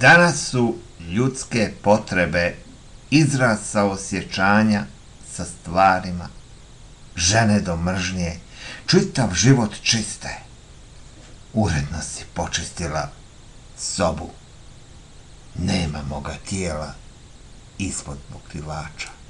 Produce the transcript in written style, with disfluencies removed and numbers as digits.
Danas su ljudske potrebe izraz saosjećanja sa stvarima, žene do mržnje, čitav život čiste. Uredno si počistila sobu, nema moga tijela ispod pokrivača.